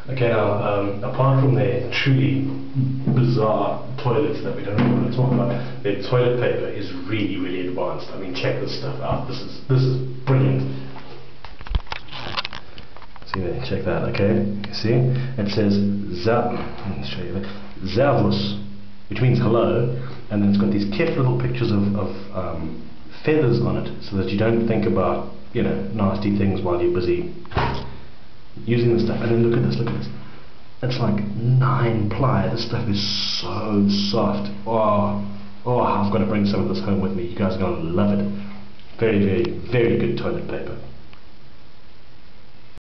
Okay, now, apart from their truly bizarre toilets that we don't really want to talk about, their toilet paper is really, really advanced. I mean, check this stuff out. This is brilliant. See there, check that, okay? You see? It says let me show you that. Servus, which means hello, and then it's got these cute little pictures of feathers on it, so that you don't think about, you know, nasty things while you're busy using this stuff. And then look at this, it's like 9-ply. This stuff is so soft. Oh, I've got to bring some of this home with me. You guys are going to love it. Very, very, very good toilet paper.